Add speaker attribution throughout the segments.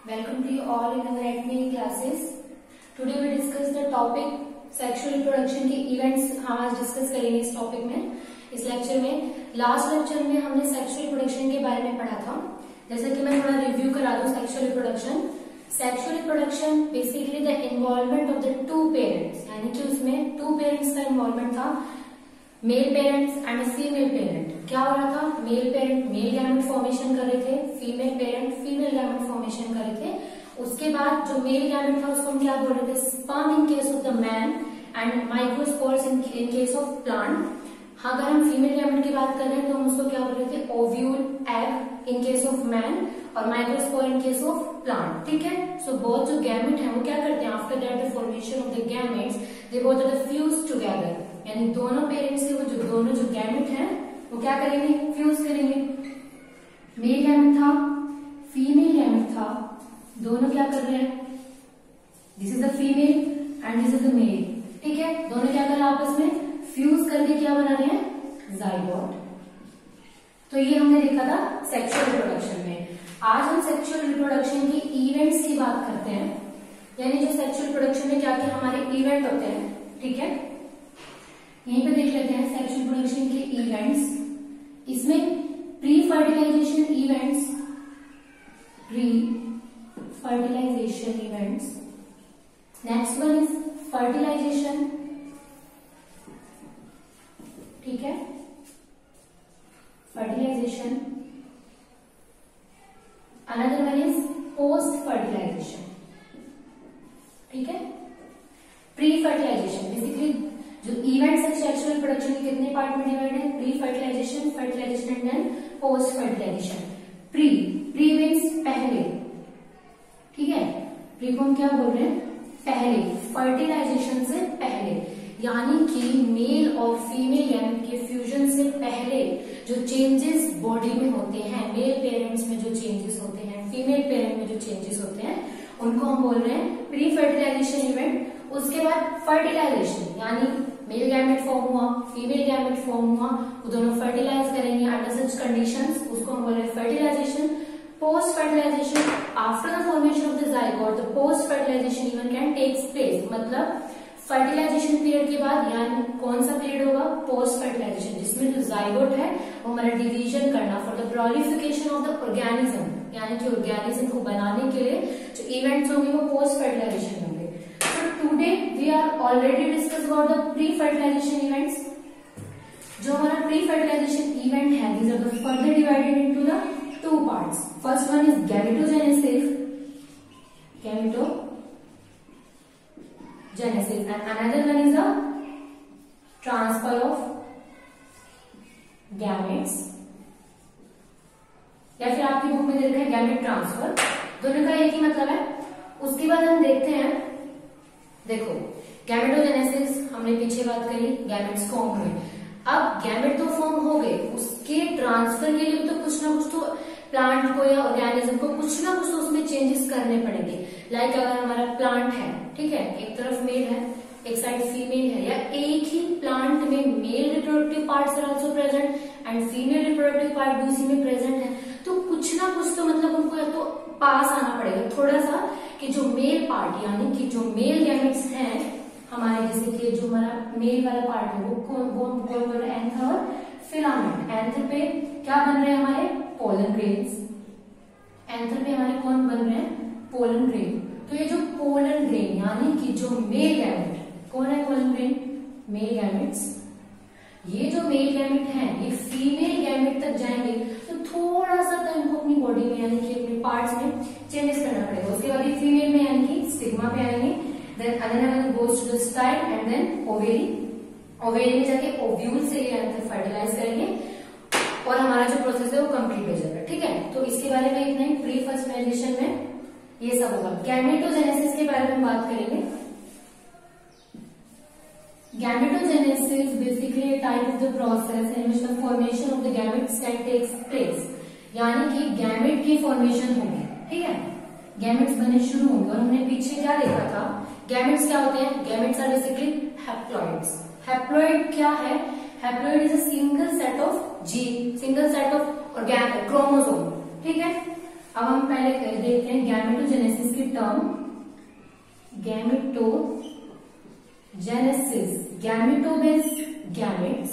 Speaker 1: Welcome to you all in our anatomy classes. Today we discuss the topic sexual reproduction के events हम आज discuss करेंगे इस topic में, इस लेक्चर में। लास्ट लेक्चर में हमने सेक्सुअल रिप्रोडक्शन के बारे में पढ़ा था। जैसे कि मैं थोड़ा रिव्यू करा दूं sexual reproduction. Sexual reproduction basically the involvement of the two parents, यानी कि उसमें टू पेरेंट्स का इन्वॉल्वमेंट था, male parents and female parent. क्या हो रहा था? Male parent male gamete formation कर रहे थे, female parent female gamete formation कर रहे थे। उसके बाद जो मेल गैमेट था उसको हम क्या बोल रहे थे? Sperm in case of the man and microspores in case of plant. अगर हम फीमेल गैमेट की बात कर रहे हैं तो हम उसको क्या बोल रहे थे? Ovule egg in case of man और microspore in case of plant. ठीक है। सो बोथ जो गैमेट है वो क्या करते हैं? After that the formation of the gametes they both are fuse together, यानी दोनों पेरेंट्स के वो जो दोनों जो गैमेट हैं वो क्या करेंगे? फ्यूज करेंगे। मेल गैमेट था, फीमेल गैमेट था, दोनों क्या कर रहे हैं? This is the female and this is the male. ठीक है। दोनों क्या कर रहे हैं? आपस में फ्यूज करके क्या बना रहे हैं? जाइगोट। तो ये हमने देखा था सेक्सुअल रिप्रोडक्शन में। आज हम सेक्सुअल रिप्रोडक्शन की इवेंट्स की बात करते हैं, यानी जो सेक्सुअल रिप्रोडक्शन में क्या क्या हमारे इवेंट होते हैं। ठीक है। यहीं पे देख लेते हैं सेक्सुअल रिप्रोडक्शन के इवेंट्स। इसमें pre fertilization events, pre fertilization events. Next one is fertilization. ठीक है, fertilization. Another one is post fertilization. ठीक है। प्री फर्टिलाइजेशन बेसिकली जो इवेंट्स है सेक्सुअल रिप्रोडक्शन के कितने पार्ट में डिवाइड है? Pre fertilization, fertilization and then post fertilization. Pre pre means पहले। ठीक है। प्री को हम क्या बोल रहे हैं? पहले, फर्टिलाइजेशन से पहले, यानी कि मेल और फीमेल गैमेट के फ्यूजन से पहले जो चेंजेस बॉडी में होते हैं, मेल पेरेंट्स में जो चेंजेस होते हैं, फीमेल पेरेंट में जो चेंजेस होते हैं, उनको हम बोल रहे हैं प्री फर्टिलाइजेशन इवेंट। उसके बाद फर्टिलाइजेशन, यानी मेल गैमेट फॉर्म हुआ, फीमेल गैमेट फॉर्म हुआ, वो दोनों फर्टिलाइज करेंगे अंडर सच कंडीशंस, उसको हम बोल रहे हैं fertilization. Post fertilization, after the formation of the zygote the post fertilization event can takes place. मतलब फर्टिलाइजेशन पीरियड के बाद, यानी कौन सा पीरियड होगा? पोस्ट फर्टिलाइजेशन, जिसमें जो जाइगोट है वो हमारा डिवीजन करना for the proliferation of the organism, यानी कि ऑर्गेनिज्म को बनाने के लिए जो इवेंट्स होंगे वो पोस्ट फर्टिलाइजेशन होंगे। Today we are already discussed about the pre-fertilization events. जो हमारा pre-fertilization event है, these are the further divided into the two parts. First one is gametogenesis, and another one is the transfer of gametes. या फिर आपकी book में दे रखा है gamete transfer, दोनों का एक ही मतलब है। उसके बाद हम देखते हैं, देखो गैमेटोजेनेसिस हमने पीछे बात करी, गैमेट्स फॉर्म हुए। अब गैमेट तो फॉर्म हो गए, उसके ट्रांसफर के लिए तो कुछ ना कुछ तो प्लांट को या ऑर्गेनिज्म को कुछ ना कुछ तो उसमें चेंजेस करने पड़ेंगे। लाइक अगर हमारा प्लांट है, ठीक है, एक तरफ मेल है एक साइड फीमेल है, या एक ही प्लांट में male reproductive parts are also present and female reproductive part भी उसी में प्रेजेंट है, तो कुछ ना कुछ तो मतलब उनको या तो पास आना पड़ेगा थोड़ा सा, कि जो मेल पार्ट यानी कि जो मेल गैमेट्स हैं हमारे, जैसे कि जो हमारा मेल वाला पार्ट है वो कौन बोल रहे हैं? एंथर और फिलामेंट। एंथर पे क्या बन रहे हैं? हमारे पोलन ग्रेन्स। एंथर पे हमारे कौन बन रहे हैं? Pollen grain. तो ये जो पोलन ग्रेन यानी कि जो मेल गैमेट, कौन है पोलन ग्रेन? Male gametes. ये जो मेल गैमेट हैं ये फीमेल गैमेट तक जाएंगे तो थोड़ा सा तो इनको अपनी बॉडी में यानी कि अपने पार्ट्स में चेंजेस करना पड़ेगा। उसके बाद ये फीमेल में यानी कि स्टिग्मा पे आएंगे, then another goes to the style and then ovary. Ovary में जाके ओव्यूल से ये फर्टिलाइज करेंगे और हमारा जो प्रोसेस है वो कंप्लीट हो जाएगा। ठीक है। तो इसके बारे में इतना ही। प्री फर्टिलाइजेशन में ये सब होगा। गैमेटोजेनेसिस के बारे में बात करेंगे। Gametogenesis is basically a type of the process in which the formation of the gametes can take place. यानी कि गैमेट की फॉर्मेशन होगी। ठीक है, गैमेट्स बने शुरू होंगे। और हमने पीछे क्या देखा था? गैमेट्स क्या होते हैं? Gametes are basically haploids. Haploid क्या है? Haploid is a single set of gene, single set of chromosome. ठीक है। अब हम पहले देखते हैं गैमेटोजेनेसिस की term. Gametogenesis, gameto means gametes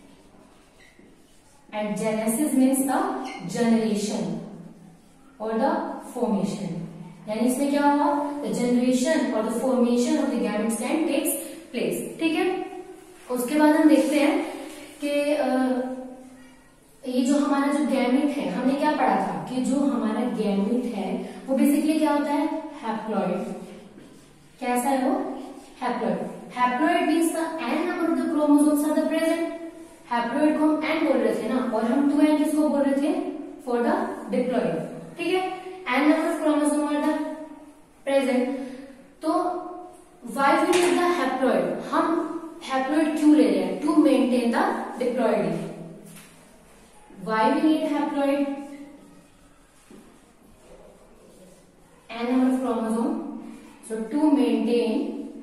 Speaker 1: and genesis means the generation और द फॉर्मेशन। यानी इसमें क्या हुआ, द जनरेशन और the formation of the gametes can takes place. ठीक है, उसके बाद हम देखते हैं कि ये जो हमारा जो गैमेट है, हमने क्या पढ़ा था कि जो हमारा गैमेट है वो बेसिकली क्या होता है, हैप्लॉइड। कैसा है वो, haploid. Haploid means the n number of the chromosomes are the present. Haploid को हम n बोल रहे थे ना, और हम 2n किसको बोल रहे थे, फॉर द डिप्लॉइड। ठीक है, n number of chromosome are the present. तो why we need the haploid, हम हैप्लॉइड क्यों ले रहे हैं, to maintain the diploid. Why we need haploid? N number of chromosome. So to maintain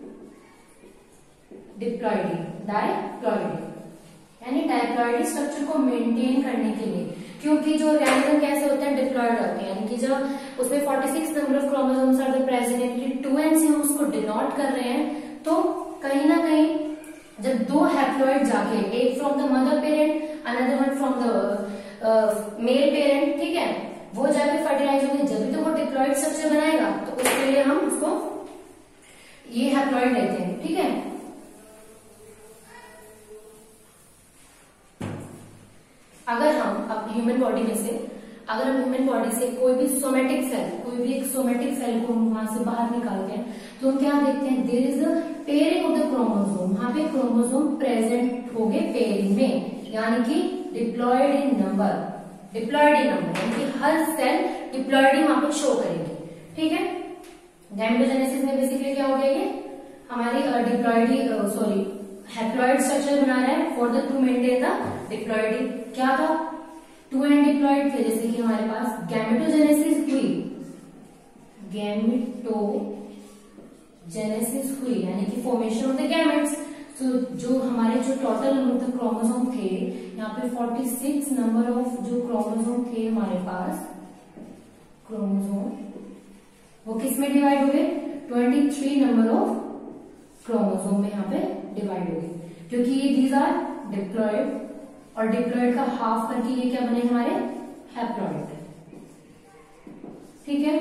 Speaker 1: diploidy, diploidy, यानी डायप्लॉइडी structure को maintain करने के लिए, क्योंकि जो रैंडम कैसे होते हैं, डिप्लॉइड होते हैं, यानी कि जब उसमें 46 number of chromosomes are the present, यानी 2n से हम उसको डिनोट कर रहे हैं, तो कहीं ना कहीं जब दो हैप्लॉइड जाके, एक from the mother parent, another one from the male parent, ठीक है, वो जाके फर्टिलाइज होंगे, जब भी तो वो डिप्लॉइड स्ट्रक्चर बनाएगा, तो उसके लिए हम उसको ये हैप्लॉइड लेते हैं। ठीक है, अगर हम अब ह्यूमन बॉडी में से, अगर हम ह्यूमन बॉडी से कोई भी सोमेटिक सेल, कोई भी एक सोमेटिक सेल को वहां से बाहर निकालते हैं, तो हम क्या देखते हैं, there is a pairing of the chromosome. वहां पे क्रोमोसोम प्रेजेंट हो गए पेयरिंग में, यानी कि diploid in number, diploid in number, यानी कि हर सेल डिप्लॉइड वहां पे शो करेगी। ठीक है, गैमेटोजेनेसिस में बेसिकली क्या हो गया, ये हमारी हैप्लॉइड स्ट्रक्चर बना रहा है for the to maintain the diploidy. क्या था, 2n डिप्लॉइड थे, जैसे कि हमारे पास गैमेटोजेनेसिस हुई, गैमेटोजेनेसिस हुई यानी कि फॉर्मेशन ऑफ द गैमेट्स। तो जो हमारे जो टोटल नंबर ऑफ क्रोमोसोम थे, यहाँ पे 46 नंबर ऑफ जो क्रोमोसोम थे हमारे पास, क्रोमोसोम वो किस में डिवाइड हो गए, 23 नंबर ऑफ क्रोमोसोम में यहाँ पे डिवाइड हो गए, क्योंकि ये दीज आर डिप्लॉइड, और डिप्लॉइड का हाफ करके ये क्या बने हमारे, हैप्लॉइड। ठीक है,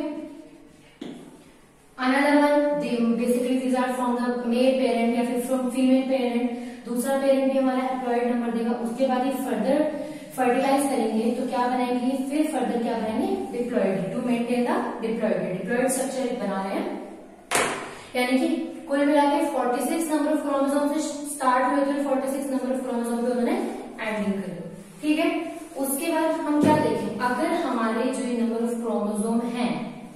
Speaker 1: another one basically these are from the male parent या फिर फ्रॉम फीमेल पेरेंट। दूसरा पेरेंट भी हमारा हैप्लॉइड नंबर देगा, उसके बाद ये फर्दर फर्टिलाइज करेंगे, तो क्या बनाएंगे, फिर फर्दर क्या बनाएंगे, diploid, to maintain the diploid structure बना रहे हैं। यानी कि कुल मिला के 46 नंबर ऑफ क्रोमोसोम से स्टार्ट हुए थे, 46 नंबर ऑफ क्रोमोसोम पे उन्होंने एंडिंग करी। ठीक है, उसके बाद हम क्या देखें, अगर हमारे जो ये नंबर ऑफ क्रोमोसोम हैं,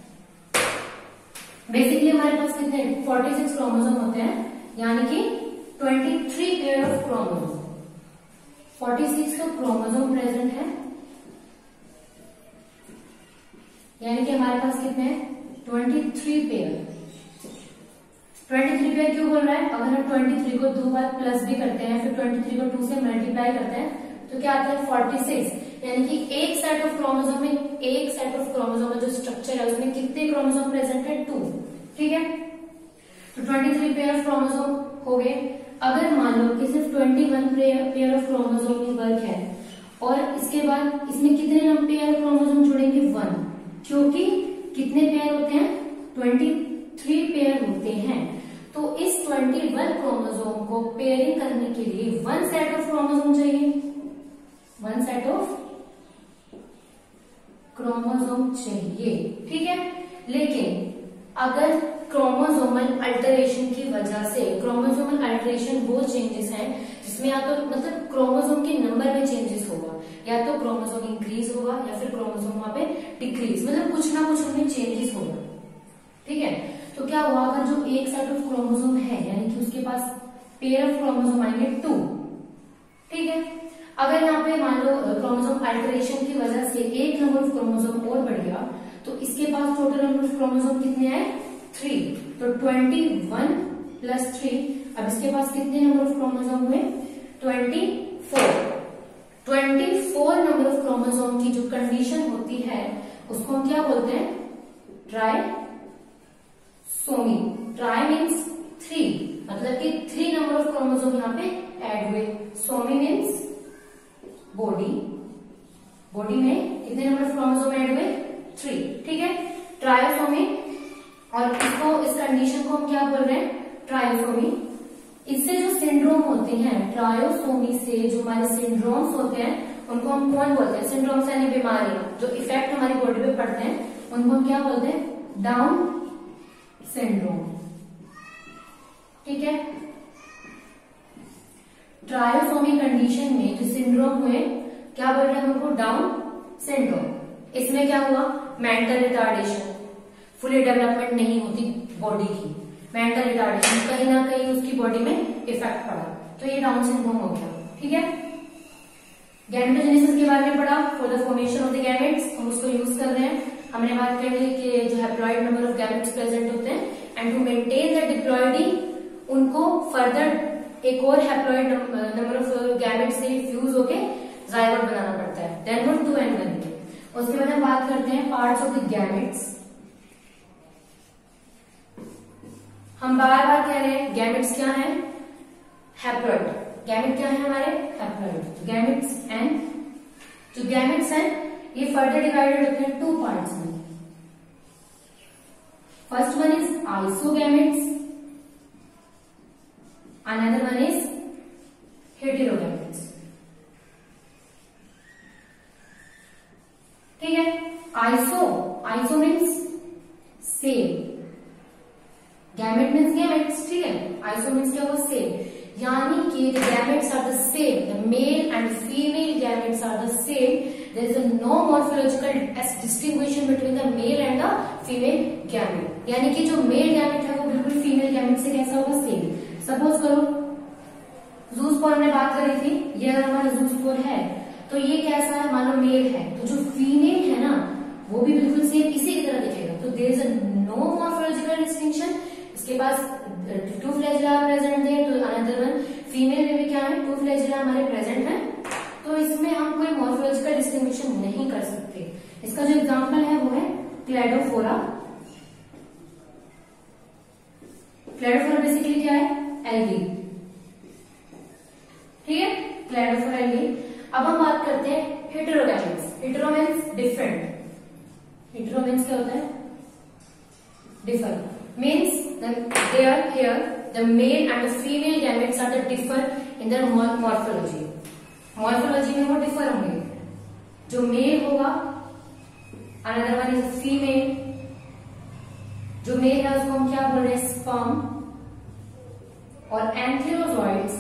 Speaker 1: बेसिकली हमारे पास कितने 46 क्रोमोसोम होते हैं, यानी कि 23 पेयर ऑफ क्रोमोसोम, 46 तो क्रोमोसोम प्रेजेंट है, यानी कि हमारे पास कितने हैं, 23 पेयर। 23 पेयर क्यों बोल रहा है, अगर हम 23 को दो बार प्लस भी करते हैं, फिर 23 को 2 से मल्टीप्लाई करते हैं, तो क्या आता है 46, यानी कि एक सेट ऑफ क्रोमोसोम में, एक सेट ऑफ क्रोमोसोम में जो स्ट्रक्चर है उसमें कितने क्रोमोसोम प्रेजेंट है, 2। ठीक है, तो 23 पेयर ऑफ क्रोमोसोम हो गए। अगर मान लो कि सिर्फ 21 पेयर ऑफ क्रोमोसोम की वर्क है, और इसके बाद इसमें कितने पेयर ऑफ क्रोमोसोम जुड़ेंगे, 1, क्योंकि कितने पेयर होते हैं, 23 पेयर होते हैं। तो इस 21 क्रोमोसोम को पेयरिंग करने के लिए 1 सेट ऑफ क्रोमोसोम चाहिए, 1 सेट ऑफ क्रोमोसोम चाहिए। ठीक है, लेकिन अगर क्रोमोसोमल अल्टरेशन की वजह से, क्रोमोसोमल अल्टरेशन वो चेंजेस हैं जिसमें या तो मतलब क्रोमोसोम के नंबर में चेंजेस होगा, या तो क्रोमोसोम इंक्रीज होगा, या फिर क्रोमोसोम वहां पे डिक्रीज, मतलब कुछ ना कुछ उनमें चेंजेस होगा। ठीक है, तो क्या हुआ, अगर जो एक सेट ऑफ क्रोमोसोम है, यानी कि उसके पास पेयर ऑफ क्रोमोसोम आएंगे 2। ठीक है, अगर यहाँ पे मान लो क्रोमोसोम अल्टरेशन की वजह से एक नंबर ऑफ क्रोमोसोम और बढ़ गया, तो इसके पास टोटल नंबर ऑफ क्रोमोसोम कितने आए, 3। तो 21 प्लस 3, अब इसके पास कितने नंबर ऑफ क्रोमोसोम हुए, 24 नंबर ऑफ क्रोमोसोम की जो कंडीशन होती है उसको हम क्या बोलते हैं, ट्राइसोमी। ट्राई मीन्स 3, मतलब कि 3 नंबर ऑफ क्रोमोसोम यहाँ पे ऐड हुए। सोमी मीन्स बॉडी, बॉडी में कितने नंबर ऑफ क्रोमोसोम ऐड हुए, 3, ठीक है, ट्रायोसोमी। और इसको, इस कंडीशन को हम क्या बोल रहे हैं, ट्रायोसोमी। इससे जो सिंड्रोम होते हैं, ट्रायोसोमी से जो हमारे सिंड्रोम्स होते हैं, उनको हम कौन बोलते हैं, सिंड्रोम्स यानी बीमारियां जो इफेक्ट हमारी बॉडी पे पड़ते हैं, उनको हम क्या बोलते हैं, डाउन सिंड्रोम, ठीक है। ट्रायोसोमी कंडीशन में जो सिंड्रोम हुए, क्या बोल रहे हैं उनको, डाउन सिंड्रोम। इसमें क्या हुआ, मेंटल रिटार्डेशन, फुली डेवलपमेंट नहीं होती बॉडी की, मेंटल रिटार्डेशन, कहीं ना कहीं उसकी बॉडी में इफेक्ट पड़ा, तो ये डाउन सिंड्रोम हो गया, ठीक है। गैमेटोजेनेसिस के बारे में पढ़ा, for the formation of the gametes, हम उसको यूज कर रहे हैं। हमने बात कर ली कि जो haploid number of gametes present होते हैं, and to maintain the diploidy, उनको फर्दर एक और हैप्लॉइड नंबर ऑफ गैमेट्स से फ्यूज होके जाइगोट बनाना पड़ता है, देन वो 2 and 1 के। उसके बाद हम बात करते हैं पार्ट्स ऑफ द गैमेट्स। हम बार बार कह रहे हैं गैमेट्स क्या है, हैप्लॉइड। गैमेट क्या है हमारे, हैप्लॉइड। गैमेट्स एंड जो गैमेट्स हैं ये फर्दर डिवाइडेड होते हैं 2 पार्ट्स में। First one is isogametes, another one is heterogametes, ठीक है। Iso means same, gamete means gametes, ठीक है। आइसो मीन्स क्या हुआ, सेम, यानी कि the gametes are the same, the male and female gametes are the same, there is no morphological distinction between the male and the female gamete, यानी कि जो male gamete है वो बिल्कुल फीमेल गैमेट से कैसा होगा, सेम। सपोज करो ज़ूस्पोर हमने बात करी थी, ये अगर हमारा ज़ूस्पोर है तो ये कैसा है, मान लो मेल है, तो जो फीमेल है ना वो भी बिल्कुल सेम इसी की तरह दिखेगा, तो there is no morphological distinction. इसके पास 2 फ्लैजिला प्रेजेंट है, तो अनदर वन फीमेल में भी क्या है, 2 फ्लैजिला हमारे प्रेजेंट है, तो इसमें हम कोई मॉर्फोलॉजिकल डिस्टिंक्शन नहीं कर सकते। इसका जो एग्जांपल है वो है क्लेडोफोरा। क्लेडोफोरा बेसिकली क्या है, एल्गी, ठीक है, क्लेडोफोरा एल्गी। अब हम बात करते हैं heterogametes. Hetero means different, hetero means क्या होता है, differ, means that they are here, the male and the female gametes are the differ in their morphology. Morphology में वो differ होंगे, जो male होगा, another one is female, जो male है उसको हम क्या बोल रहे हैं, sperm, और एंथेरोजॉइड्स,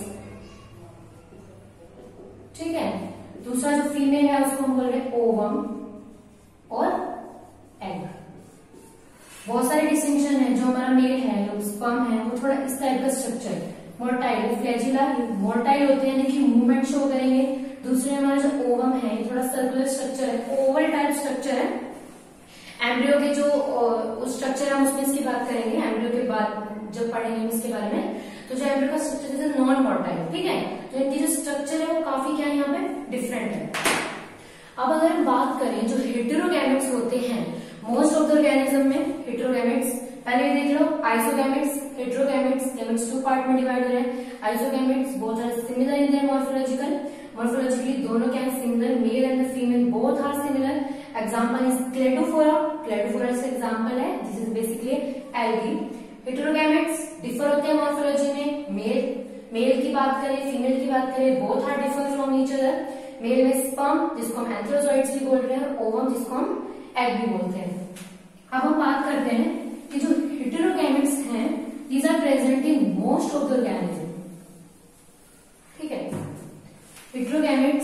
Speaker 1: ठीक है। दूसरा जो फीमेल है उसको हम बोल रहे हैं ओवम और एग। बहुत सारे डिस्टिंक्शन है, जो हमारा मेल है, जो स्पर्म है, वो थोड़ा इस टाइप का स्ट्रक्चर, मोर्टाइल, फ्लैजिला मोर्टाइल होते हैं, यानी कि मूवमेंट शो करेंगे। दूसरे हमारा जो ओवम है ये थोड़ा सर्कुलर स्ट्रक्चर है, ओवल टाइप स्ट्रक्चर है। एम्ब्रियो के जो स्ट्रक्चर है हम उसमें इसकी बात करेंगे, एम्ब्रियो के बाद जब पढ़ेंगे हम इसके बारे में। तो जो एम्ब्रियो का स्ट्रक्चर है नॉन मोर्टाइल, ठीक है, तो इनकी जो स्ट्रक्चर है वो काफी क्या है, यहाँ पे डिफरेंट है। अब अगर हम बात करें जो हेटेरोगैमेट्स होते हैं, मोस्ट ऑफ द ऑर्गेनिज्म में हेटेरोगैमेट्स, पहले देख लो आइसोगैमेट्स, हेटेरोगैमेट्स, गैमेट्स 2 पार्ट में डिवाइड हो रहे हैं। Isogametes both are similar in their morphologically दोनों क्या है, similar, male and female both are similar. Example is cladophora, cladophora इसका एग्जांपल है, this is basically algae. Heterogametes differ होते हैं मॉर्फोलॉजी में, मेल की बात करें, फीमेल की बात करें, both are differ from each other. Male में स्पर्म जिसको हम एंथेरोजॉइड्स भी बोल रहे हैं, ओवम जिसको हम एग भी बोलते हैं। अब हम बात करते हैं कि जो हेटेरोगैमेट्स हैं, these are present in most of the organism, ठीक है। Heterogametes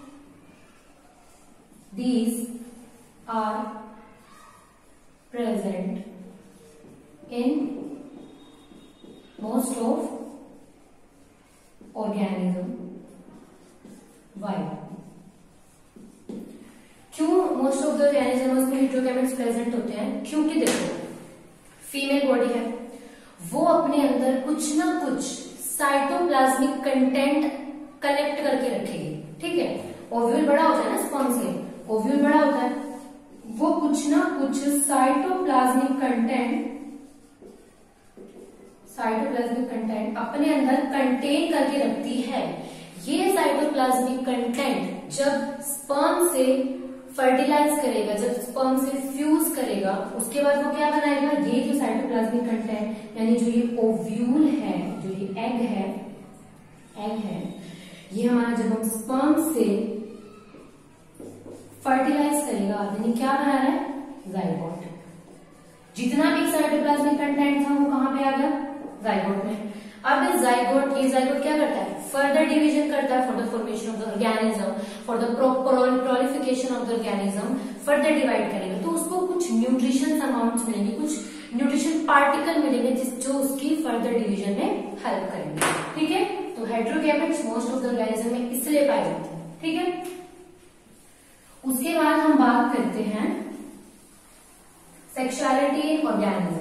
Speaker 1: these are present in most of organism. Why? क्यों मोस्ट ऑफ द ऑर्गेनिजम्स में हेटेरोगैमेट्स प्रेजेंट होते हैं? क्योंकि देखो फीमेल बॉडी है, वो अपने अंदर कुछ ना कुछ साइटोप्लाज्मिक कंटेंट कलेक्ट करके रखेगी, ठीक है। ओव्यूल बड़ा होता है ना स्पर्म से, ओव्यूल बड़ा होता है, वो कुछ ना कुछ साइटोप्लाज्मिक कंटेंट अपने अंदर कंटेन करके रखती है। ये साइटोप्लाज्मिक कंटेंट जब स्पर्म से फर्टिलाइज करेगा, जब स्पर्म से फ्यूज करेगा, उसके बाद वो क्या बनाएगा, ये जो साइटोप्लाज्मिक कंटेंट यानी जो ये ओव्यूल है, जो ये एग है, ये हमारा जब हम स्पर्म से फर्टिलाइज करेगा यानी क्या बना रहा है, जाइगोट। जितना भी साइटोप्लाज्मिक कंटेंट था वो कहां पे आ गया, जाइगोट में। अब इस जाइगोट, ये जाइगोट क्या करता है, फर्दर डिवीजन करता है for the formation of the organism, for the proliferation of the organism, further divide करेगा तो उसको कुछ न्यूट्रिशन अमाउंट्स मिलेंगे, कुछ न्यूट्रिशन पार्टिकल मिलेंगे जो उसकी फर्दर डिवीजन में हेल्प करेंगे। ठीक है, तो heterogametes most of the organism में इसलिए पाए जाते हैं। ठीक है, उसके बाद हम बात करते हैं सेक्सुअलिटी इन ऑर्गेनिज्म।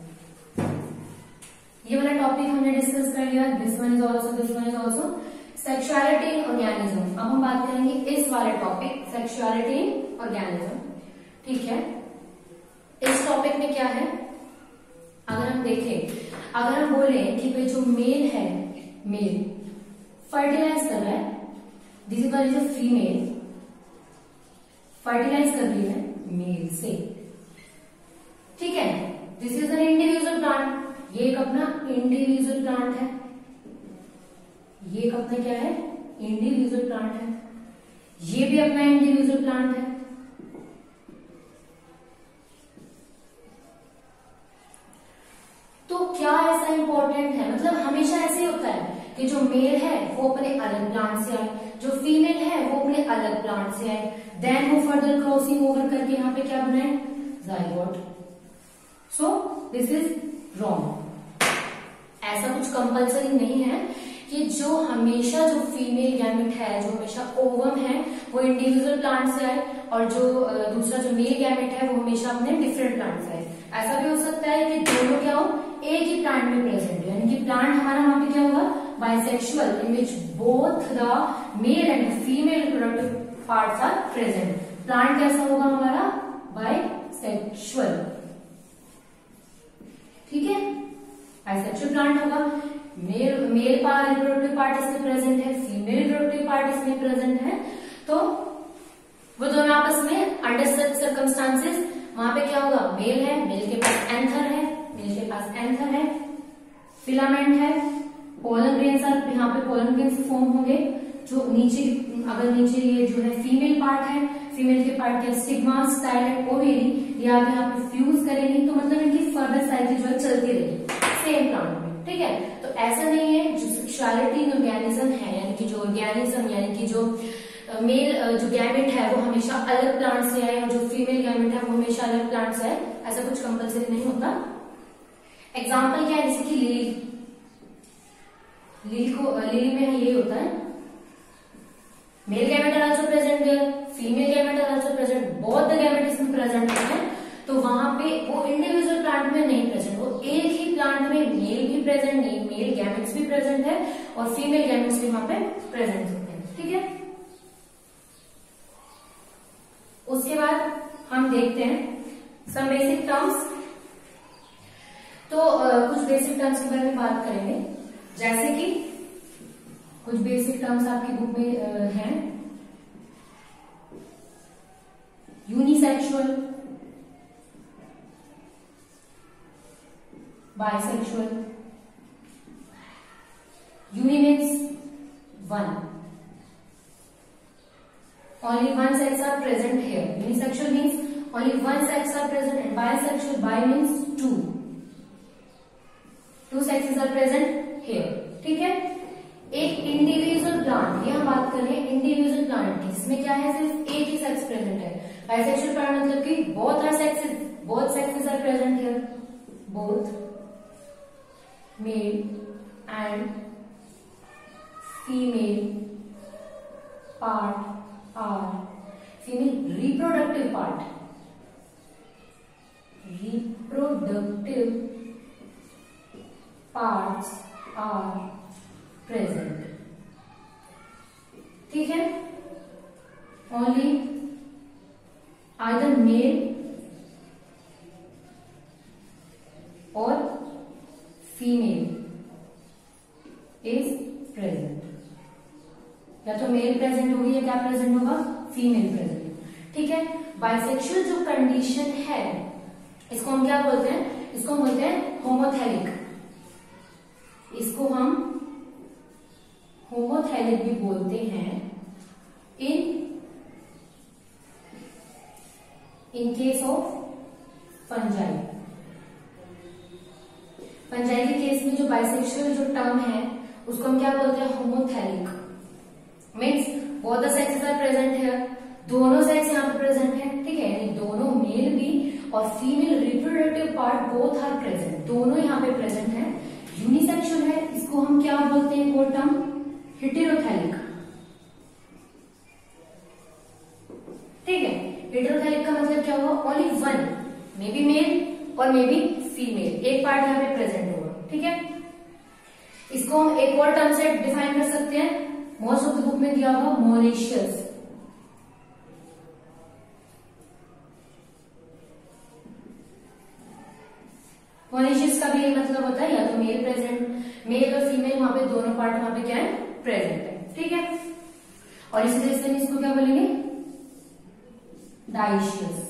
Speaker 1: ये वाला टॉपिक हमने डिस्कस कर लिया, this one is also sexuality in organism. अब हम बात करेंगे इस वाले टॉपिक सेक्सुअलिटी इन ऑर्गेनिज्म। ठीक है, इस टॉपिक में क्या है, अगर हम देखें, अगर हम बोले कि भाई जो मेल है, मेल फर्टिलाइज कर रहा है, this is a female fertilize कर रही है मेल से। ठीक है, this is an individual plant, ये एक अपना इंडिविजुअल प्लांट है, ये एक अपना क्या है, इंडिविजुअल प्लांट है, ये भी अपना इंडिविजुअल प्लांट है। तो क्या ऐसा इंपॉर्टेंट है, मतलब हमेशा ऐसे होता है कि जो मेल है वो अपने अलग प्लांट से आए, जो फीमेल है वो अपने अलग प्लांट से आए, देन वो फर्दर क्रॉसिंग ओवर करके यहाँ पे क्या बनाए, zygote. So this is wrong. ऐसा कुछ कंपल्सरी नहीं है कि जो हमेशा जो फीमेल गैमेट है, जो हमेशा ओवम है, वो इंडिविजुअल प्लांट से आए और जो दूसरा जो मेल गैमेट है वो हमेशा अपने डिफरेंट प्लांट से आए। ऐसा भी हो सकता है कि दोनों क्या हो, एक ही प्लांट में प्रेजेंट है, यानी कि प्लांट हमारा वहां पे क्या होगा, bisexual, in which both the male and female reproductive parts are present. Plant कैसा होगा हमारा, बाइसेक्सुअल। ठीक है, बाइसेक्सुअल प्लांट होगा, मेल पार्ट रिप्रोडक्टिव पार्ट इसमें प्रेजेंट है, फीमेल रिप्रोडक्टिव पार्ट इसमें प्रेजेंट है, तो वो दोनों आपस में अंडर सच सर्कमस्टांसेस वहां पे क्या होगा, मेल है, मेल के पास एंथर है, मेल के पास एंथर है, फिलामेंट है, पोलन ग्रेन्स, यहाँ पे पोलन ग्रेन्स फॉर्म होंगे, जो नीचे, अगर नीचे ये जो है फीमेल पार्ट है, फीमेल के पार्ट के स्टिग्मा, स्टाइलेट, ओवेरी, ये आप यहाँ पे फ्यूज करेंगे तो मतलब इनकी फर्दर साइकिल जो है चलती रहेगी सेम प्लांट में। ठीक है, तो ऐसा नहीं है, जो सेक्सुअलिटी इन ऑर्गेनिज्म है, यानी कि जो ऑर्गेनिज्म यानी कि जो मेल जो गैमेट है वो हमेशा अलग प्लांट से आए और जो फीमेल गैमेट है वो हमेशा अलग प्लांट से आए, ऐसा कुछ कंपल्सरी नहीं होता। एग्जाम्पल क्या है, जैसे कि लिली में ये होता है, male gamete are also present there, female gamete are also present, both the gamete इसमें प्रेजेंट है, तो वहां पे वो इंडिविजुअल प्लांट में नहीं प्रेजेंट, वो एक ही प्लांट में मेल भी प्रेजेंट नहीं, मेल गैमेट्स भी प्रेजेंट है और फीमेल गैमेट्स भी वहां पे प्रेजेंट होते हैं। ठीक है, उसके बाद हम देखते हैं सम बेसिक टर्म्स। तो कुछ बेसिक टर्म्स के बारे में बात करेंगे, जैसे कि कुछ बेसिक टर्म्स आपकी बुक में हैं, unisexual, bisexual. Uni means one, only one sex are present here. Unisexual means only one sex are present, and bisexual, bi means two sexes are present here. ठीक है, एक इंडिविजुअल प्लांट, ये हम बात कर रहे हैं इंडिविजुअल प्लांट की, जिसमें क्या है, सिर्फ एक ही सेक्स प्रेजेंट है। बाइसेक्सुअल प्लांट मतलब कि both sexes are present here, both male and female part are female reproductive part, reproductive parts are present. ठीक है, only either male क्या प्रेजेंट होगा, फीमेल प्रेजेंट, ठीक है। बाइसेक्सुअल जो कंडीशन है इसको हम क्या बोलते हैं, इसको हम बोलते हैं होमोथैलिक, इसको हम होमोथैलिक भी बोलते हैं in case of fungi. Fungi के केस में जो बाइसेक्सुअल जो टर्म है उसको हम क्या बोलते हैं, homothallic, means both the sexes are present है, दोनों सेक्स यहाँ पे प्रेजेंट है, ठीक है, यानी दोनों मेल भी और female reproductive part both are present, दोनों यहाँ पे प्रेजेंट है। यूनिसेक्सुअल है, इसको हम क्या बोलते हैं, वो टर्म हेटेरोथैलिक, ठीक है। हेटेरोथैलिक का मतलब क्या हुआ, only one, may be male और मे बी फीमेल, एक पार्ट यहाँ पे प्रेजेंट होगा, ठीक है। इसको हम एक और टर्म से डिफाइन कर सकते हैं, मोस्ट ऑफ द बुक में दिया हुआ मोनेशियस, मोनेशियस का भी यही मतलब होता है, या तो मेल प्रेजेंट, मेल और फीमेल वहां पे दोनों पार्ट वहां पे क्या है, प्रेजेंट है, ठीक है। और इसी तरह से इसको क्या बोलेंगे, डाइशियस,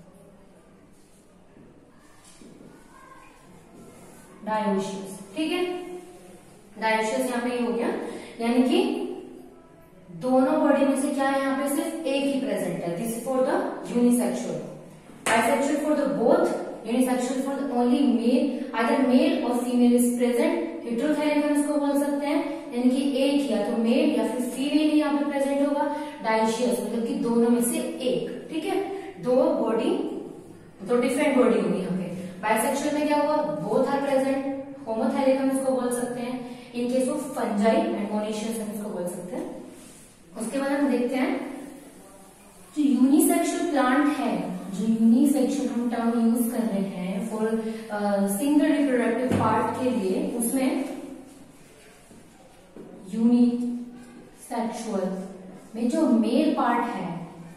Speaker 1: डायोशियस, ठीक है। डायोशियस यहाँ पे हो गया, यानी कि दोनों बॉडी में से क्या है, यहाँ पे सिर्फ एक ही प्रेजेंट है, this is for the unisexual, bisexual for the both, unisexual for the only male, अगर मेल और फीमेल इज प्रेजेंट। हेटेरोथैलिक हम इसको बोल सकते हैं, यानी कि एक या तो मेल या फिर फीमेल ही यहाँ पे प्रेजेंट होगा। डाइशियस मतलब कि दोनों में से एक, ठीक है, दो बॉडी, दो डिफरेंट बॉडी होगी यहाँ पे। बाइसेक्सुअल में क्या होगा, बोथ आर प्रेजेंट, होमोथैलिक हम इसको बोल सकते हैं, in case of fungi and monoecious हम इसको बोल सकते हैं। उसके बाद हम देखते हैं जो यूनिसेक्सुअल प्लांट है, जो यूनिसेक्सुअल हम टर्म यूज कर रहे हैं फॉर सिंगल रिप्रोडक्टिव पार्ट के लिए, उसमें यूनिसेक्सुअल में जो मेल पार्ट है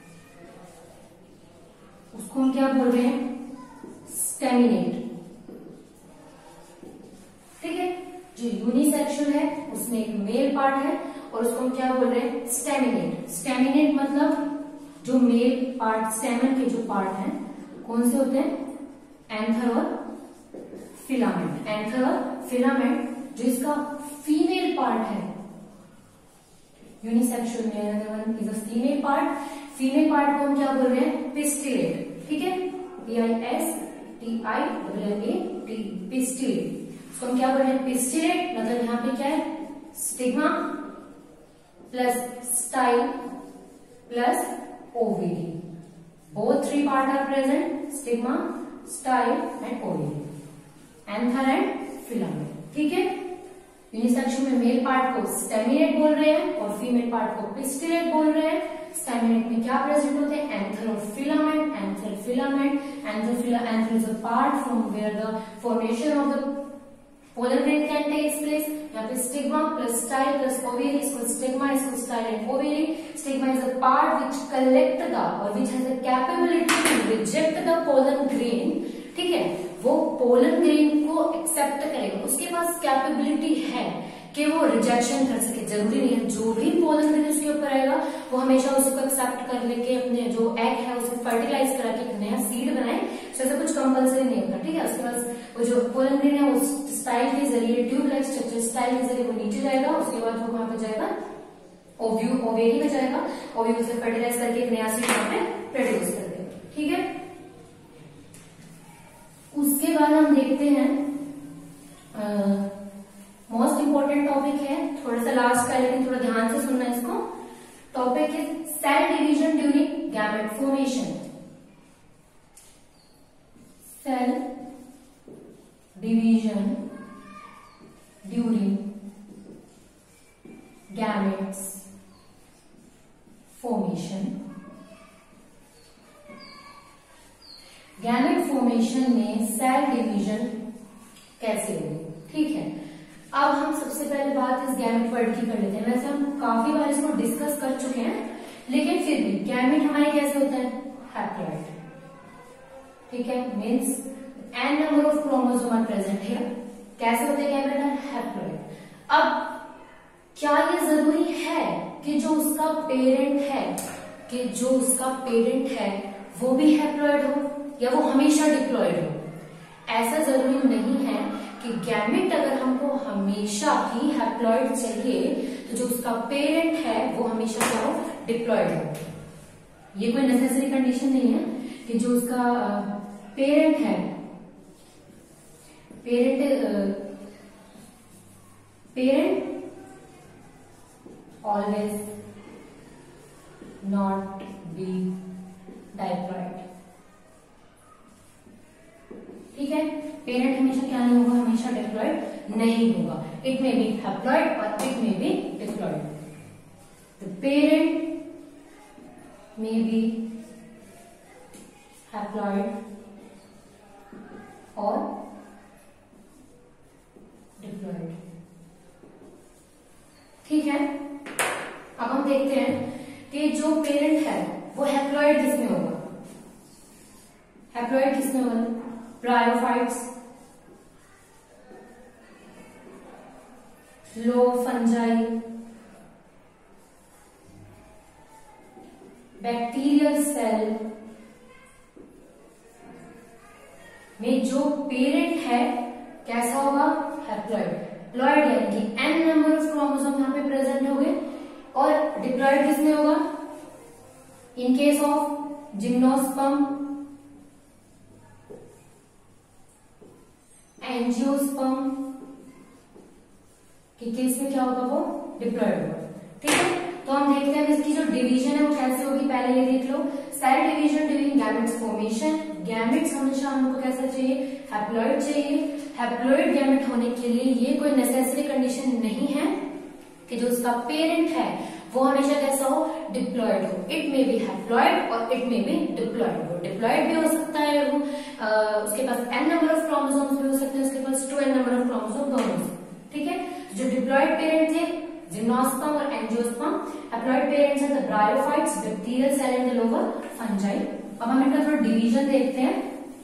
Speaker 1: उसको हम क्या बोल रहे हैं, स्टेमिनेट, ठीक है। जो यूनिसेक्सुअल है उसमें एक मेल पार्ट है और उसको हम क्या बोल रहे हैं, स्टेमिनेट। स्टेमिनेट मतलब जो मेल पार्ट, स्टेमन के जो पार्ट हैं कौन से होते हैं, एंथर और फिलामेंट। एंथर और फिलामेंट जो इसका फीमेल पार्ट है यूनिसेक्सुअल में is a female part. Female part को हम क्या बोल रहे हैं, पिस्टिलेट, ठीक है, PISTILAT, पिस्टिलेट। इसको हम क्या बोल रहे हैं, पिस्टिलेट मतलब यहाँ पे क्या है, stigma plus style plus ovary, both three part are present, stigma, style and ovary, anther and filament, ठीक है। यूनिसेक्सुअल में मेल पार्ट को स्टेमिनेट बोल रहे हैं और फीमेल पार्ट को पिस्टिलेट बोल रहे हैं। स्टेमिनेट में क्या प्रेजेंट होते हैं, एंथर और filament, anther filament, anther is a part from where the formation of the pollen grain can take place। यहाँ पे stigma plus style plus ovary, इसको स्टिग्मा, इसको style and ovary. Stigma is a part which collect the और which has the capability to reject the pollen grain, ठीक है, वो pollen grain को accept करेगा, उसके पास कैपेबिलिटी है कि वो रिजेक्शन कर सके। जरूरी नहीं है जो भी पोलन ग्रेन उसके ऊपर आएगा वो हमेशा उसको एक्सेप्ट कर लेके अपने जो एग है उसे फर्टिलाइज करा के एक नया सीड बनाए, तो ऐसा कुछ कंपल्सरी नहीं होता, ठीक है। उसके पास वो जो पोलन ग्रेन है वो स्टाइल के जरिए, ट्यूब लाइक स्ट्रक्चर स्टाइल के जरिए वो नीचे जाएगा, उसके बाद वो वहां पे जाएगा ओवेरी में जाएगा, ओवेरी से फर्टिलाइज करके एक नया सीड वहां पे प्रोड्यूस कर देगा, ठीक है। उसके बाद हम देखते हैं मोस्ट इंपॉर्टेंट टॉपिक है, थोड़ा सा लास्ट का है लेकिन थोड़ा ध्यान से सुनना इसको। टॉपिक है cell division during gamete formation. Cell division during gametes formation. Gamete formation में सेल डिवीजन कैसे होगी, ठीक है। अब हम सबसे पहले बात इस गैमेट वर्ड की कर लेते हैं। वैसे हम काफी बार इसको डिस्कस कर चुके हैं, लेकिन फिर भी गैमेट हमारे कैसे होता है, हैप्लॉइड, ठीक है, means n number of chromosome are present है। कैसे होते हैं गैमेट, हैप्लॉइड। अब क्या ये जरूरी है कि जो उसका पेरेंट है वो भी हैप्लॉइड हो या वो हमेशा डिप्लॉइड हो। ऐसा जरूरी नहीं है कि गैमेट अगर हमको हमेशा ही हैप्लॉइड चाहिए तो जो उसका पेरेंट है वो हमेशा क्या हो, डिप्लॉइड हो। ये कोई नेसेसरी कंडीशन नहीं है कि जो उसका पेरेंट है, parent always not be diploid. ठीक है, पेरेंट हमेशा क्या नहीं होगा, हमेशा डिप्लॉइड नहीं होगा। इट मे बी हैप्लॉइड और it may be diploid. The parent may be haploid और डिप्लॉइड। ठीक है, अब हम देखते हैं कि जो पेरेंट है वो हैप्लॉइड किसमें होगा। हैप्लॉइड किसमें होगा, bryophytes, low fungi, bacterial cell में जो पेरेंट है कैसा होगा, हैप्लॉइड। प्लॉइड यानी कि n नंबर ऑफ क्रोमोसोम यहाँ पे प्रेजेंट होंगे। और डिप्लॉइड किसमें होगा, in case of gymnosperm, angiosperm के केस में क्या होगा, वो डिप्लॉइड होगा। ठीक है, तो हम देखते हैं इसकी जो डिवीजन है वो कैसे होगी। पहले ये देख लो, cell division during gametes formation. Gametes हमेशा हमको कैसा चाहिए, हैप्लॉइड चाहिए। हैप्लॉइड गैमेट होने के लिए ये कोई नेसेसरी कंडीशन नहीं है कि जो उसका पेरेंट है वो हमेशा कैसा हो, डिप्लॉइड हो। इट मे बी हैप्लॉइड और इट मे बी डिप्लॉइड। वो डिप्लॉइड भी हो सकता है, वो उसके पास n नंबर ऑफ क्रोमोसोम्स भी हो सकते हैं, उसके पास 2n नंबर ऑफ क्रोमोसोम दोनों। ठीक है, जो डिप्लॉइड पेरेंट थे जिम्नोस्पर्म और एंजियोस्पर्म, हैप्लॉइड पेरेंट्स हैं the bryophytes, bacterial cell and the lower fungi. अब हम इनका थोड़ा डिवीजन देखते हैं।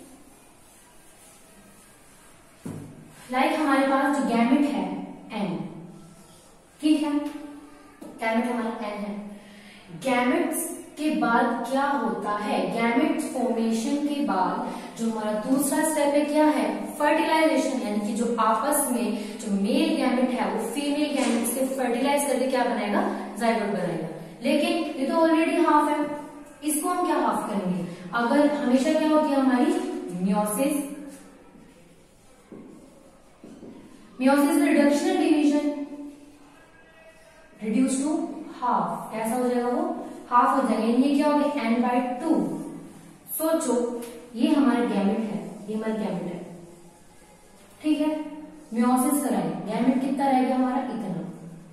Speaker 1: लाइक हमारे पास जो गैमेट है n, ठीक है, गैमेट हमारा n है। गैमेट्स के बाद क्या होता है, गैमेट फॉर्मेशन के बाद जो हमारा दूसरा स्टेप है क्या है, फर्टिलाइजेशन। यानी कि जो आपस में जो मेल गैमेट है वो फीमेल गैमेट से फर्टिलाइज करके क्या बनाएगा, जाइगोट बनाएगा। लेकिन ये तो ऑलरेडी हाफ है, इसको हम क्या हाफ करेंगे। अगर हमेशा क्या होती है हमारी meiosis, meiosis reductional division, reduce to half, कैसा हो जाएगा, वो हाफ हो जाएगा। ये क्या होगा, n/2। सोचो ये हमारा गैमेट है, ये हमारा गैमेट है, ठीक है, मियोसिस कराए, गैमेट कितना रह गया हमारा, इतना,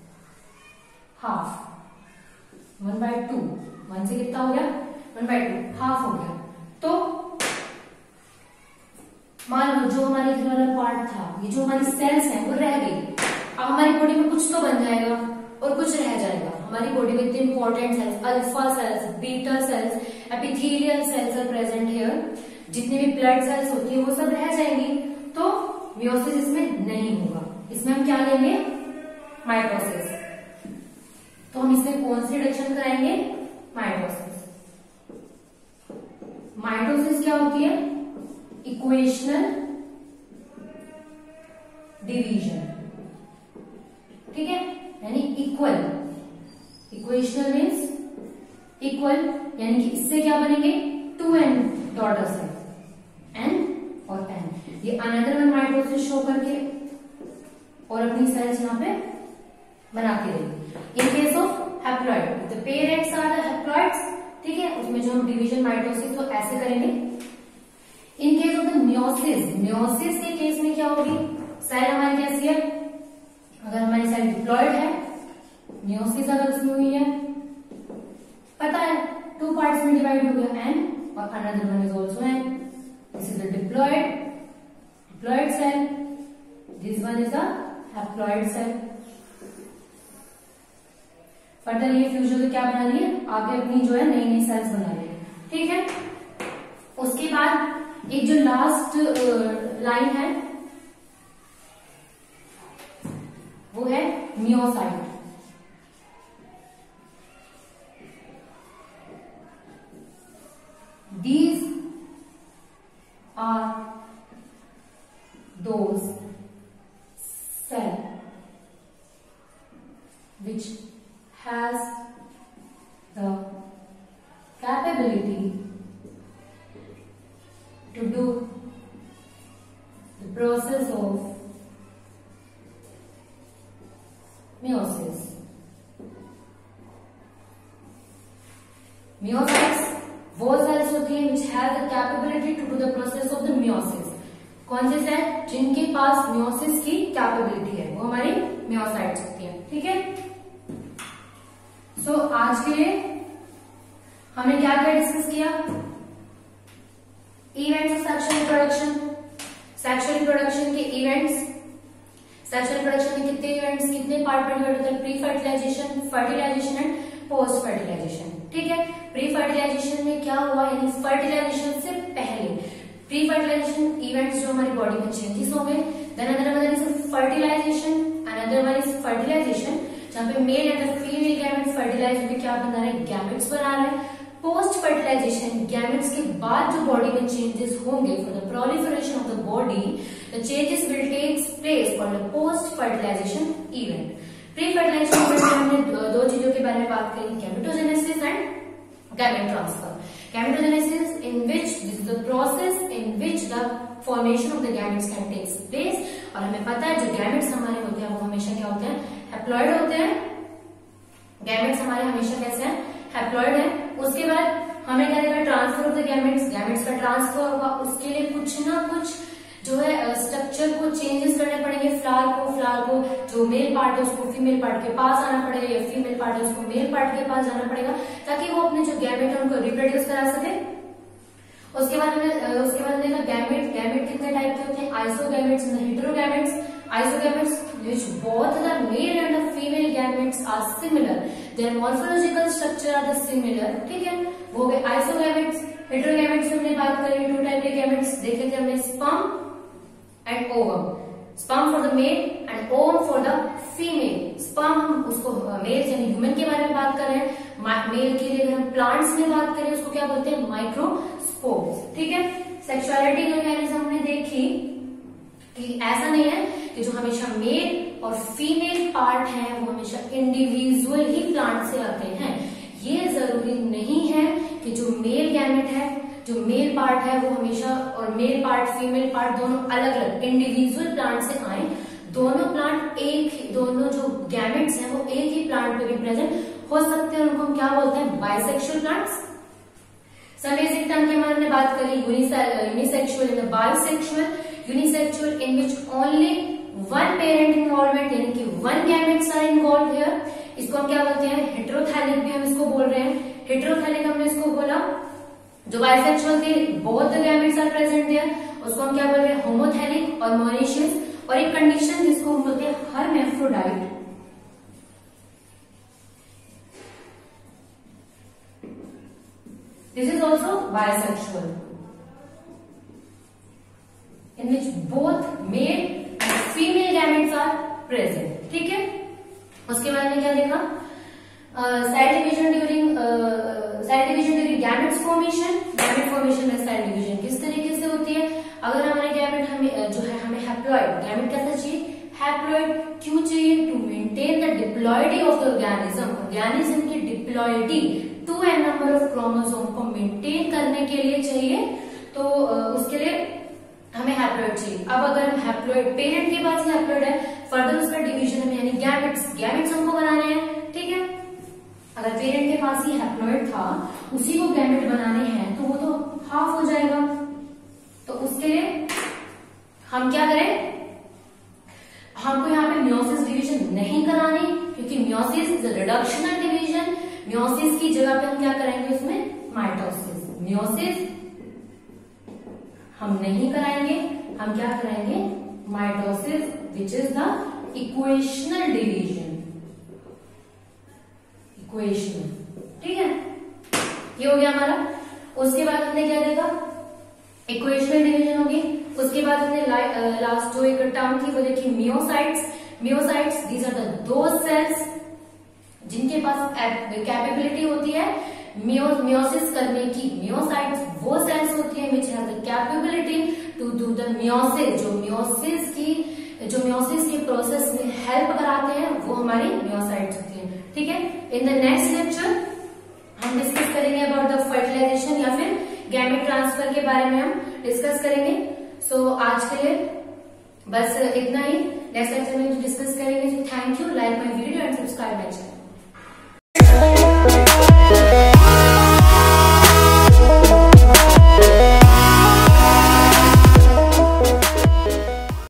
Speaker 1: हाफ, 1/2, 1 से कितना हो गया, 1/2, हाफ हो गया। तो मान लो जो हमारे इधर वाला पार्ट था, ये जो हमारी सेल्स हैं वो रह गई। अब हमारी बॉडी में कुछ तो बन जाएगा और कुछ रह जाएगा। हमारी बॉडी में इतने important cells, alpha cells, beta cells, epithelial cells are present here. जितने भी ब्लड सेल्स होती है वो सब रह जाएंगी। तो मियोसिस इसमें नहीं होगा। इसमें हम क्या लेंगे, माइटोसिस। तो हम इसमें कौन सी रिडक्शन कराएंगे, माइटोसिस। माइटोसिस क्या होती है, इक्वेशनल डिवीजन, ठीक है, यानी इक्वल। इक्वेशनल मीन्स इक्वल, यानी कि इससे क्या बनेंगे, 2n डॉटर सेल, n और n। ये अनदर वन माइटोसिस शो करके और अपनी सेल्स यहाँ पे बनाती रहेगी। In case of haploid, the parents are the haploids, ठीक है, उसमें जो हम डिवीजन माइटोसिस तो ऐसे करेंगे। In case of the meiosis, meiosis के केस में क्या होगी, सेल हमारी कैसी है, अगर हमारी सेल डिप्लॉइड है, मियोसिस अगर उसमें हुई है, पता है 2 पार्ट्स में डिवाइड हो गया, n और another one is also n। This is the diploid cell, this one is the haploid cell. Further ये फ्यूजन क्या बना रही है, आगे अपनी जो है नई नई सेल्स बना रही है, ठीक है। उसके बाद एक जो लास्ट लाइन है वो है meiocyte. capability to do the process of meiosis. Meiocytes वो सेल्स होती हैं which have the capability to do the process of the meiosis. कौन से सेल जिनके पास meiosis की कैपेबिलिटी है वो हमारी meiocytes होती हैं. ठीक है. सो आज के लिए हमने क्या क्या डिस्कस किया? Events of sexual reproduction. Sexual reproduction के इवेंट्स. सेक्सुअल रिप्रोडक्शन में कितने इवेंट्स, कितने पार्ट में डिवाइड होते हैं? Pre fertilization, fertilization and post fertilization. ठीक है. प्री फर्टिलाइजेशन में क्या हुआ, यानी फर्टिलाइजेशन से पहले प्री फर्टिलाइजेशन इवेंट्स जो हमारी बॉडी में चेंजेस हो गए. Then another one is fertilization, another one is fertilization जहां पे male and female gametes fertilize होकर क्या बना रहे हैं? गैमेट्स बना रहे हैं. पोस्ट फर्टिलाइजेशन गैमेट्स के बाद जो बॉडी में चेंजेस होंगे for the proliferation of the body, the changes will take place for the post fertilization event. Pre fertilization event में हमने दो चीजों के बारे में बात करी, gametogenesis and gamete transfer. Gametogenesis in which this is the process in which the formation of the gametes can takes place. और हमें पता है जो गैमेट्स हमारे होते हैं वो हमेशा क्या होते हैं? हैप्लॉइड होते हैं. गैमेट्स हमारे हमेशा कैसे हैं? हैप्लॉइड है. उसके बाद हमें क्या देखा? Transfer of the gametes. Gametes का ट्रांसफर होगा, उसके लिए कुछ ना कुछ जो है स्ट्रक्चर को चेंजेस करने पड़ेंगे. फ्लावर को जो मेल पार्ट है उसको फीमेल पार्ट के पास आना पड़ेगा, या फीमेल पार्ट है उसको मेल पार्ट के पास जाना पड़ेगा ताकि वो अपने जो गैमेट है उनको रिप्रोड्यूस करा सके. उसके बाद हमने देखा गैमेट कितने टाइप के होते हैं? Isogametes and heterogametes. Isogametes which both the male and the female gametes are similar. Their morphological structure are the similar. ठीक है. वो गए आइसोगैमेट्स. हेटेरोगैमेट्स में हमने बात करी, टू टाइप के गैमेट्स देखे थे हमने, sperm and ovum. Sperm for the male and ovum for the female. Sperm हम उसको मेल यानी ह्यूमन के बारे में बात कर रहे हैं. मेल के लिए अगर हम प्लांट्स में बात करें उसको क्या बोलते हैं? माइक्रोस्पोर्स. ठीक है. सेक्सुअलिटी मैकेनिज्म हमने देखी कि ऐसा नहीं है कि जो हमेशा मेल और फीमेल पार्ट है वो हमेशा इंडिविजुअल ही प्लांट से आते हैं. ये जरूरी नहीं है कि जो मेल गैमेट है, जो मेल पार्ट है वो हमेशा, और मेल पार्ट फीमेल पार्ट दोनों अलग अलग इंडिविजुअल प्लांट से आए. दोनों जो गैमेट्स हैं वो एक ही प्लांट पे भी प्रेजेंट हो सकते हैं. उनको हम क्या बोलते हैं? Bisexual plants. Some basic term की हमने बात करी, unisexual and bisexual. Unisexual in which only one parent involvement यानी कि one gametes are involve here. इसको हम क्या बोलते हैं? हेटेरोथैलिक भी हम इसको बोल रहे हैं. हेटेरोथैलिक हमने इसको बोला. जो बाइसेक्सुअल थे both the gametes are present there, उसको हम क्या बोल रहे हैं? होमोथैलिक और मोनोशियस. और एक कंडीशन जिसको हम बोलते हैं hermaphrodite. This is also bisexual in which both male and female gametes are present. ठीक है. उसके बाद में क्या देखा? Cell division during gametes formation. Gamete formation में सेल डिवीजन किस तरीके से होती है? अगर हमारे गैमेट हमें हैप्लॉइड गैमेट कैसा चाहिए? हैप्लॉइड क्यों चाहिए? To maintain the diploidy of the organism. Organism की diploidy 2n number of chromosome को मेंटेन करने के लिए चाहिए. तो उसके लिए हमें हैप्लॉइड चाहिए. अब अगर हम हैप्लॉइड पेरेंट के पास हैप्लॉइड है, फर्दर उसका डिवीजन में यानी गैमेट्स हमको बनाने हैं. ठीक है. अगर पेरेंट के पास ही हैप्लॉइड था, उसी को गैमेट बनाने हैं, तो वो तो हाफ हो जाएगा. तो उसके लिए हम क्या करें? हमको यहाँ पे मियोसिस डिवीजन नहीं करानी, क्योंकि meiosis is reductional division. Meiosis की जगह पे हम क्या करेंगे? उसमें माइटोसिस. मियोसिस हम नहीं कराएंगे, हम क्या कराएंगे? Mitosis which is the equational division. Equational. ठीक है. ये हो गया हमारा. उसके बाद हमने क्या देखा? इक्वेशनल डिवीजन होगी. उसके बाद हमने लास्ट जो एक टर्म थी वो देखी meiocytes. Meiocytes these are those cells जिनके पास कैपेबिलिटी होती है मियोसिस करने की. मियोसाइट्स वो सेल्स होती है which have the capability to do the meiosis. जो मियोसिस के प्रोसेस में हेल्प कराते हैं वो हमारी मियोसाइट्स होती है. ठीक है. इन द नेक्स्ट लेक्चर हम डिस्कस करेंगे अबाउट द फर्टिलाइजेशन या फिर गैमेट ट्रांसफर के बारे में हम डिस्कस करेंगे। सो आज के लिए बस इतना ही। नेक्स्ट लेक्चर में डिस्कस करेंगे। Thank you, like my video and subscribe my channel.